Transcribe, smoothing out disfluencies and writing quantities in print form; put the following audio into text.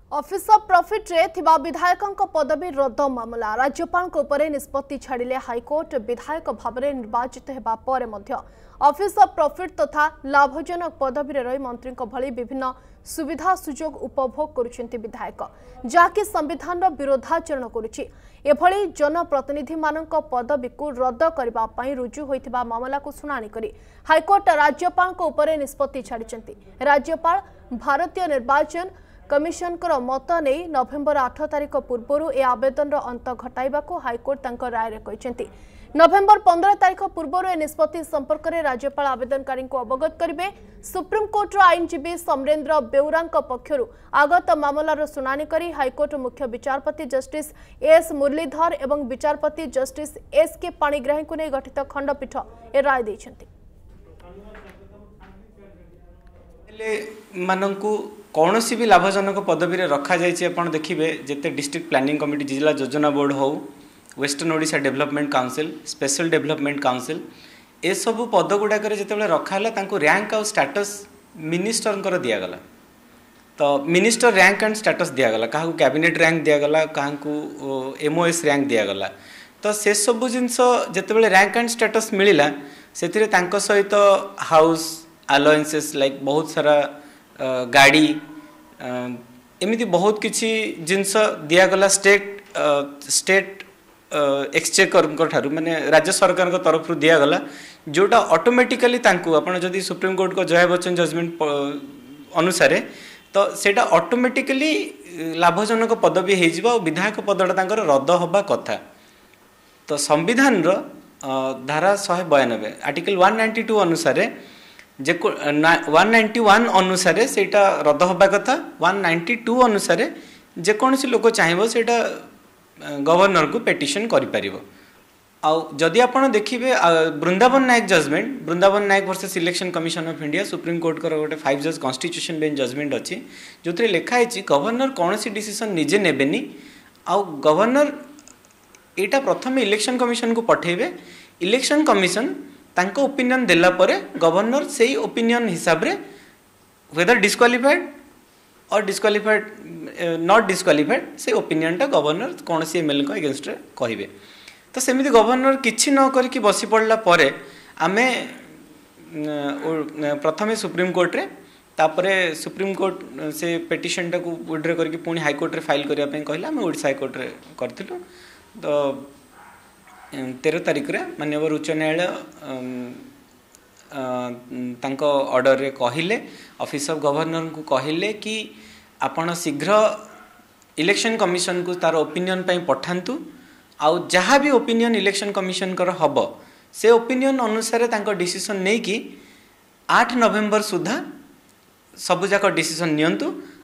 Office of profit रे थिबा विधायकों पदवी रद्द मामला राज्यपाल निष्पत्ति छाड़िले हाईकोर्ट विधायक भाव में निर्वाचित होगा पर ऑफिस ऑफ प्रॉफिट तथा लाभजनक पदवी रही मंत्री भली विभिन्न सुविधा सुजोग उपभोग करुछंती विधायक जाकि संविधान विरोधाचरण करुछि एभली जनप्रतिनिधि मानक पदवी को रद्द करबा पई रुजु होइथिबा मामला को शुनानी करी हाईकोर्ट राज्यपाल को ऊपर निष्पत्ति छाड़िछंती। राज्यपाल भारतीय निर्वाचन कमिशन मत नहीं नवेम्बर 8 तारिख पूर्व ए आवेदन अंत घटाइबा को हाईकोर्ट तंकर राय रे कहिसेंती। नवेम्बर 15 तारिख पूर्व ए निष्पत्ति संपर्क में राज्यपाल आवेदनकारी को अवगत करेंगे। सुप्रीमकोर्ट आईनजीवी समरेन्द्र बेउरा पक्षर आगत मामलार शुनानी करी हाईकोर्ट मुख्य विचारपति जस्टिस एस मुरलीधर एवं विचारपति जस्टिस एस के पाणिग्राही को नहीं गठित खंडपीठ ए राय देइछंती। मानकु कौन सी भी लाभजनक पदवी रखा जाए देखिए जिते डिस्ट्रिक्ट प्लानिंग कमिटी जिला योजना बोर्ड हो western Odisha development council special development council ए सब पद गुड़ाक जो रखाला रैंक आउ स्टेटस मिनिस्टर दिगला तो मिनिस्टर रैंक एंड स्टेटस दिगला क्या कैबिनेट रैंक दिगला क्या एमओएस रैंक दिगला तो से सब जिनस जिते रैंक एंड स्टेटस मिलला से सहित हाउस अलाउंसेस लाइक बहुत सारा गाड़ी एमती बहुत किसी जिनस दिगला स्टेट एक्सचेकर ठारू माने राज्य सरकार तरफ दिगला जोटा ऑटोमेटिकली आपड़ जदि सुप्रीम कोर्ट को जय बच्चन जजमेंट अनुसार तो सेटा ऑटोमेटिकली लाभजनक पदवी हो विधायक पदटा रद्द हवा कथा तो संविधान धारा 192 आर्टिकल 192 अनुसार जे 191 अनुसार सेटा रद्द हवा कथा 192 अनुसार जेकोसी लोक चाहिए सेटा गवर्नर को पेटिशन करि जदि आप देखिए Brindavan Nayak judgment Brindavan Nayak versus election commission of India supreme court को गोटे 5 जज कॉन्स्टिट्यूशन बेंच जजमेंट अच्छी जो लिखाई गवर्नर कौन सी डिसीजन निजे नेबेनी आउ गवर्नर यहाँ प्रथम इलेक्शन कमिशन को पठेबे इलेक्शन कमिशन तांको ओपिनियन देला परे गवर्नर से ही ओपिनियन हिसाब रे वेदर डिस्क्वालिफाइड और डिस्क्वालिफाइड नॉट डिस्क्वालिफाइड से ओपिनियन टा गवर्नर कौन सी एमएलए को अगेंस्ट रे कहिबे तो सेमिति गवर्नर किछि न करके बसी पड़ला परे आमे प्रथमे सुप्रीम कोर्ट रे तापरे सुप्रीम कोर्ट से पेटिशन टा को विड्रॉ करके पुणी हाई कोर्ट रे फाइल करिया पे कहला आमे ओडिशा हाई कोर्ट रे करथिलु तो 13 तारिख रे माननीय उच्च न्यायालय ऑर्डर रे कहिले ऑफिस ऑफ गवर्नर को कहिले कि आपण शीघ्र इलेक्शन कमिशन को तार ओपिनियन पई पठांतु आउ जहाँ भी ओपिनियन इलेक्शन कमिशन कर हब से ओपिनियन अनुसार तांको डिसीजन नहीं कि 8 नवेम्बर सुधा सबुजाक डिसीजन नियंतु